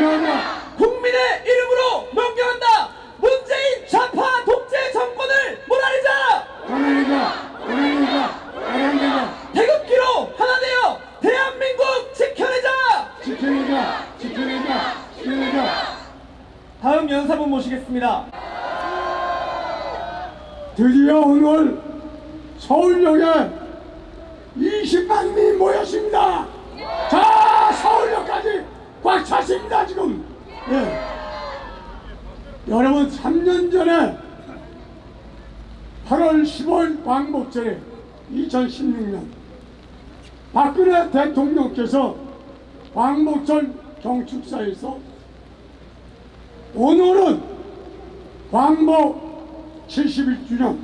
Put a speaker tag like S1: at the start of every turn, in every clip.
S1: 명령한다.
S2: 국민의 이름으로 명령한다. 문재인 좌파 독재 정권을 몰아내자.
S1: 몰아낸다.
S2: 태극기로 하나 되어 대한민국 지켜내자.
S1: 지켜내자.
S2: 다음 연사분 모시겠습니다.
S1: 드디어 오늘 서울역에 20만이 모였습니다. 자, 서울역까지 꽉 찼습니다 지금. 예. 여러분, 3년 전에 8월 15일 광복절에 2016년 박근혜 대통령께서 광복절 경축사에서 오늘은 광복 71주년,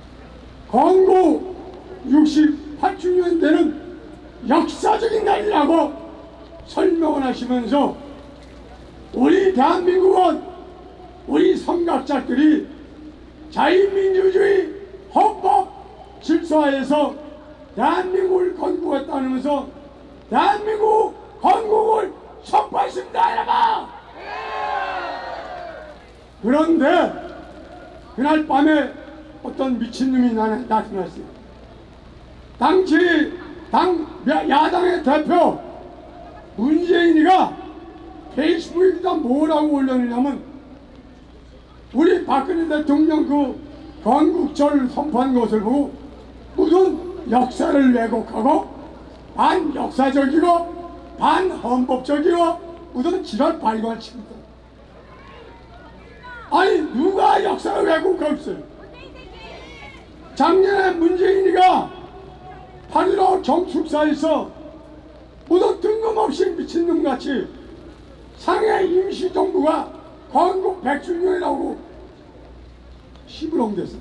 S1: 건국 68주년 되는 역사적인 날이라고 설명을 하시면서 우리 대한민국은 우리 선각자들이 자유민주주의 헌법 질서하에서 대한민국을 건국했다면서 대한민국 건국을 선포했습니다, 여러분. 그런데 그날 밤에 어떤 미친놈이 나타났어요. 야당의 대표 문재인이가 페이스북에다 뭐라고 올렸느냐면 우리 박근혜 대통령 그 건국절 선포한 것을 보고 무슨 역사를 왜곡하고 반역사적이고 반헌법적이고 무슨 지랄 발광을 칩니다. 아니, 누가 역사를 왜곡하고 있어요? 작년에 문재인이가 8.15 경축사에서 무슨 뜬금없이 미친놈같이 상해 임시정부가 건국 100주년이라고 시부렁댔어.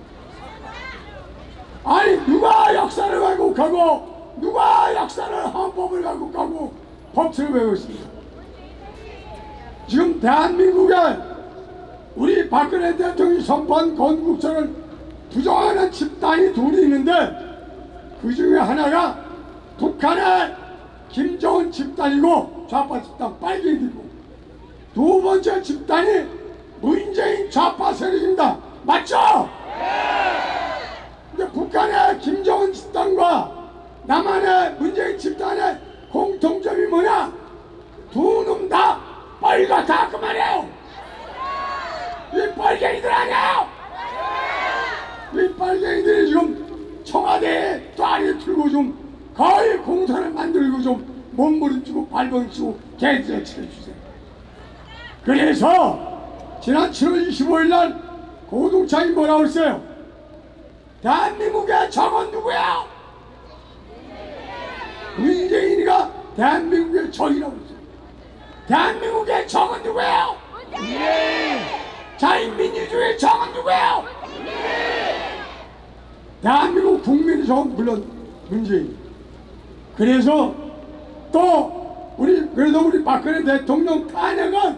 S1: 아니, 누가 역사를 왜곡하고 누가 역사를 헌법을 왜곡하고 법치를 왜곡했습니까? 지금 대한민국에 우리 박근혜 대통령이 선포한 건국절을 부정하는 집단이 둘이 있는데 그 중에 하나가 북한의 김정은 집단이고 좌파 집단 빨갱이들이고 두 번째 집단이 문재인 좌파 세력입니다. 맞죠? 근데 북한의 김정은 집단과 남한의 문재인 집단의 공통점이 뭐냐? 두 놈 다 빨갛다 그 말이에요. 이 빨갱이들 아니에요? 이 빨갱이들이 지금 청와대에 또아리 틀고 좀 거의 공산을 만들고 좀 몸부림치고 발버둥치고 개들을 치러주세요. 그래서 지난 7월 25일 날 고동창이 뭐라고 했어요? 대한민국의 적은 누구야? 문재인이가 대한민국의 적이라고 했어요. 대한민국의 적은 누구예요? 자유민주주의 적은 누구예요? 대한민국 국민의 적은 물론 문재인. 그래서 또 우리 박근혜 대통령 탄핵은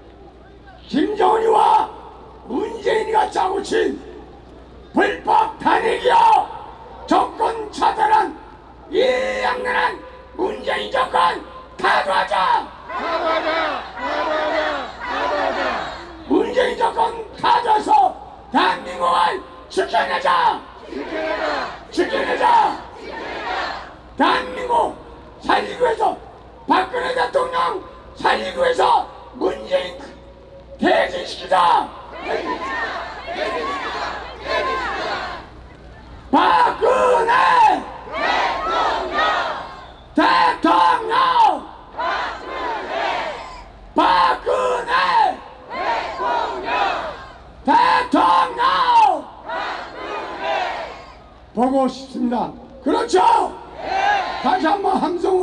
S1: 김정은이와 문재인이가 짜고 친 불법 탄핵이요, 정권 차단한 이 양면한 문재인 정권 타도하자. 문재인 정권 타도해서 대한민국을 지켜내자. 대한민국 살리기 위해서, 박근혜 대통령 살리기 위해서 문재인 퇴진시키자. 박근혜 대통령 박근혜 대통령 보고 싶습니다. 그렇죠? 다시 한번 함성